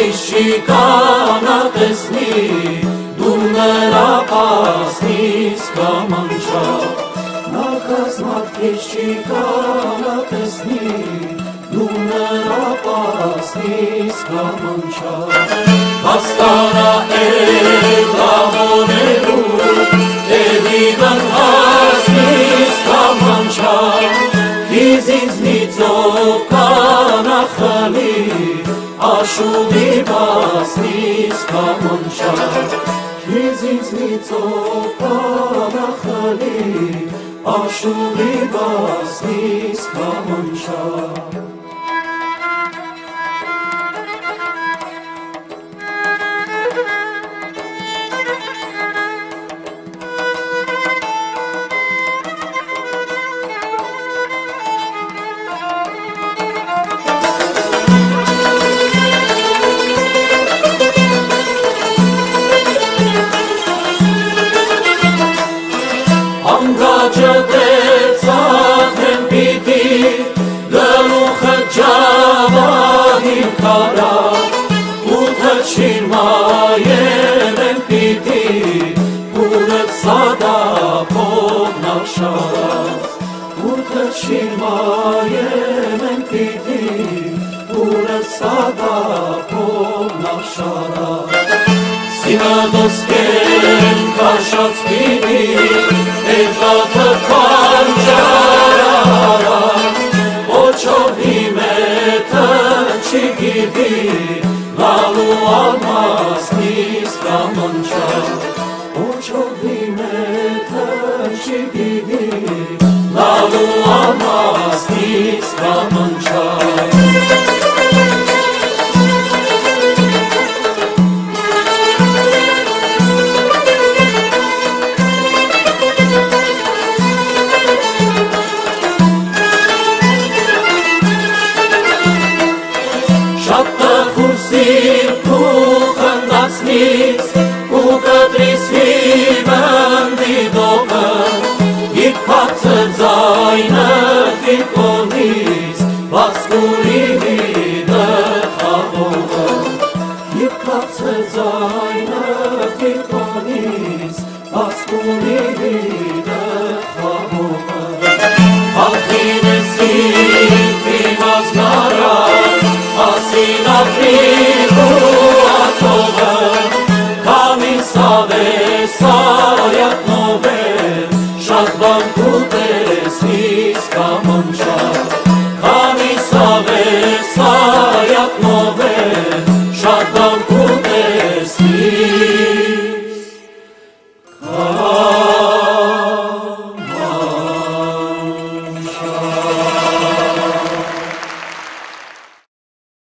Իշիկանա տեսնի, դու նրա պասնից կամանչա, նա կազմատ իշիկանա տեսնի, դու նրա պասնից կամանչա, հաստարա լավոնելու, Տևիվն հասնից կամանչա, Քիզ ինձնիցով կանախալի, Աշուղի բասնից կամանչա, Քիզ ինձնիցով կանախալի, Աշուղի բասնից կամանչա. Անգաջը դեցավ եմ պիտի, գլուխը ջավահին կարած, ու թչին մայել եմ պիտի, ուրըտ սադապով նաշարած, ու թչին մայել եմ պիտի, ուրըտ սադապով նաշարած, Սինադոս կեն կաշած պիտի, Էդվատը կանջարարած, Ոչով հիմետը չգիտի, Լալու ալմասնից կամանչա, Ոչով հիմետը չգիտի, Լալու ալմասնից կամանչա. Ու կտրիս հիվանդի դողը, իպացը ձայնը թիկոնից, բասկուրի հիդը խաղողը, իպացը ձայնը թիկոնից, բասկուրի հիդը խաղողը, Ալխին է սիրտի մազնարան, ասին ապրիք ու ածողը, Սարյատնովեր, շատ բան կուտեսնից կամանչա, Քանի սավ է սարյատնովեր,